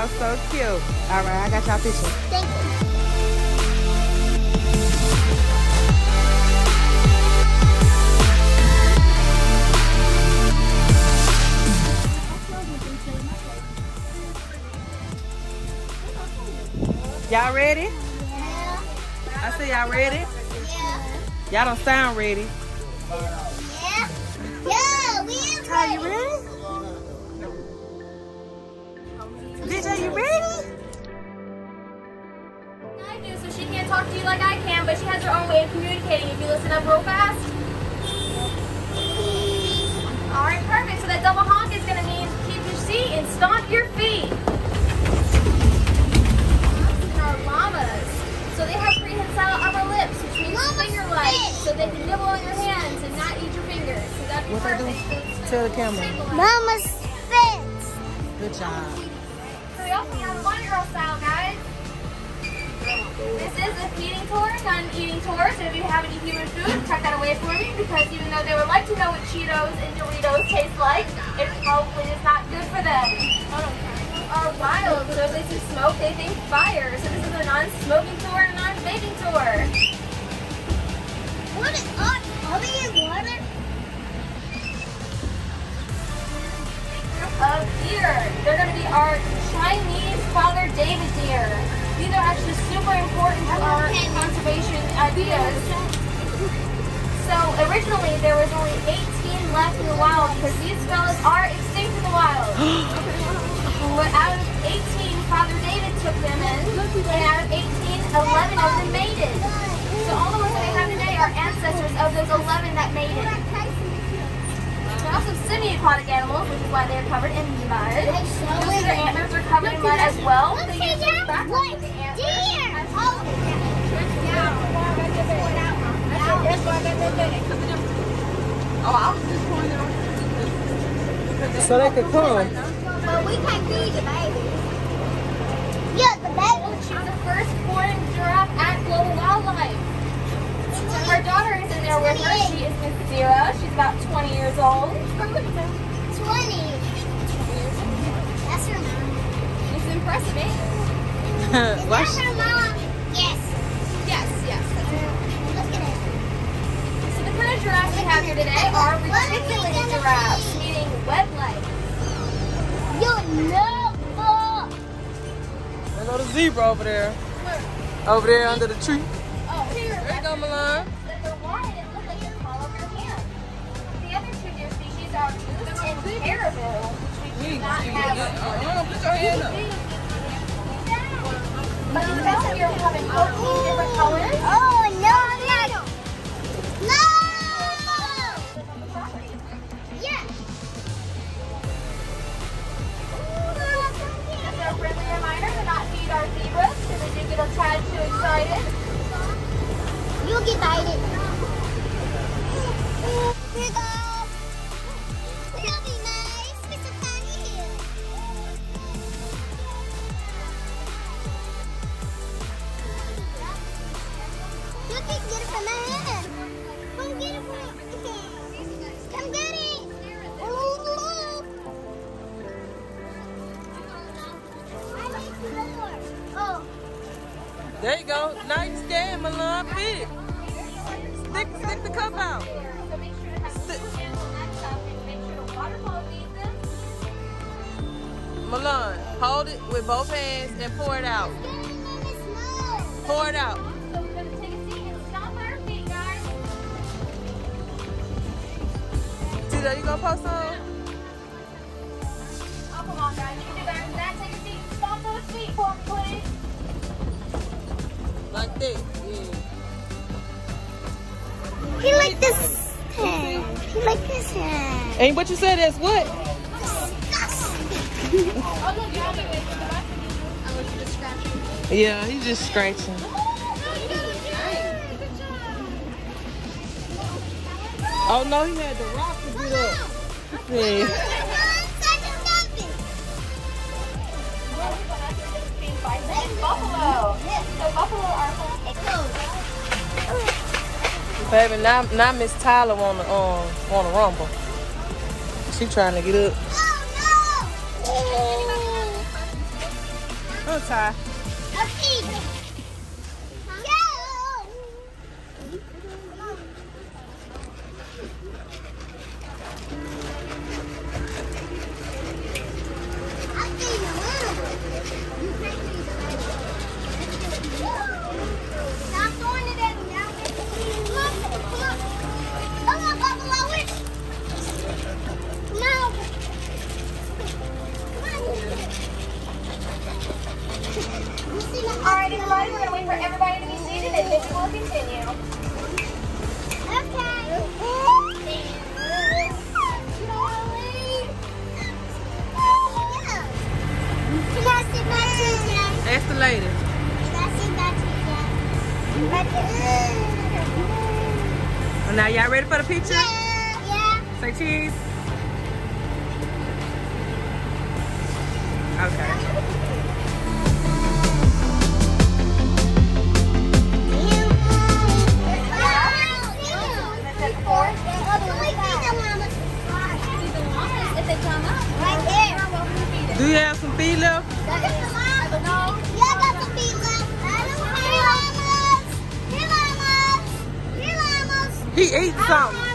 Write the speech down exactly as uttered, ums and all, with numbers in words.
Y'all so cute. All right, I got y'all picture. Thank you. Y'all ready? Yeah. I say y'all ready? Yeah. Y'all don't sound ready. Yeah. Yeah, we is Are you ready. ready? D J, you ready? I do, so she can't talk to you like I can, but she has her own way of communicating. If you listen up real fast. All right, perfect. So that double honk is going to mean keep your seat and stomp your feet. And our llamas. So they have prehensile upper lips, which means finger-like, so they can nibble on your hands and not eat your fingers. So that'd be What they perfect. do? Tell the camera. Mama spits. Good job. So we also have one girl style, guys. This is a feeding tour, not an eating tour, so if you have any human food, tuck that away for me, because even though they would like to know what Cheetos and Doritos taste like, it probably is not good for them. Are wild, so if they see smoke, they think fire. So this is a non-smoking tour and a non-vaping tour. What is up? Are we in water? Of deer. They're going to be our Chinese Father David deer. These are actually super important to our conservation ideas. So originally there was only eighteen left in the wild because these fellas are extinct in the wild. But out of eighteen, Father David took them in, and out of eighteen, eleven of them made it. So all the ones that we have today are ancestors of those eleven that made it. They're also semi-aquatic animals, which is why they're covered in mud. Most of their antlers are covered in mud as well. They use those back with the antlers. So they could come. But we can't feed the babies. Yeah, the baby. She was the first born giraffe at Global Wildlife. Her daughter is in there with her. She is Miss Zira. She's about twenty years old. twenty. That's her mom. She's impressive, eh? Is What? that her mom? Yes. Yes, yes. That's her. Look at it. So the kind of giraffes we have here today are reticulated giraffes, meaning web-like. You know. There go the zebra over there. Over there under the tree. Oh, here. There you go, Milan. They're wide and look like the palm of your hand. The other two deer species are moose and caribou, which we do not have. Put your hand up. But you know here we have fourteen different colors. Oh, no, no. No. Yeah. Just a friendly reminder to not feed our zebras because they do get a tad too excited. You get bited. Here you go. It'll be nice. It's a tiny hill. You can get it from my hand. Come get it from my hand. Come get it. Ooh. I like more. Oh. There you go. Nice game, Milan. Big. Stick, stick the cup out. So make sure to have the handle that cup and make sure the water bottle feeds them. Milan, hold it with both hands and pour it out. Pour it out. So we're going to take a seat and stomp our feet, guys. Tito, you gonna post on? Oh, come on, guys. You can do better than that. Take a seat and stomp those feet for me, please. Like that. Yeah. He like this hand. He like this hand. And what you said is what? Oh, look, you have it with the rest of you. I was just scratching. Yeah, he's just scratching. Oh no, he had the rock to get up. Yeah. Buffalo. So buffalo are Baby, now, now Miss Tyler wanna um wanna rumble. She trying to get up. Oh, Ty. Let's eat. Go. I'll feed you a little bit. You can't feed the baby. Stop throwing it at me now. Come on, come on. Come on, Buffalo Witch. Come on. Alright, everybody, we're going to wait for everybody to be seated and then we'll continue. Okay. Can I sit back to you, Dad? Ask the lady. Can I sit back to you, Dad? Well, now y'all ready for the picture? Yeah. Yeah. Say cheese. Okay. If they come up, Right there. Do you have some feed left? I don't know. Yeah, I got some feet left. Here, llamas. Here, llamas. Here, llamas. He eats something.